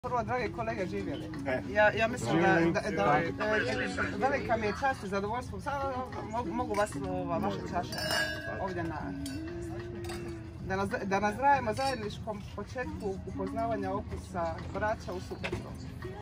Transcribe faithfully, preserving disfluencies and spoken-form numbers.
Prvo, drage kolege živjeli. Ja, ja mislim da, da, da, da velika mi je čast i zadovoljstvo. Sada mogu vas ova, vaše čaše ovdje na... Da, naz, da nazdravimo zajedničkom početku upoznavanja okusa braća u Supetu.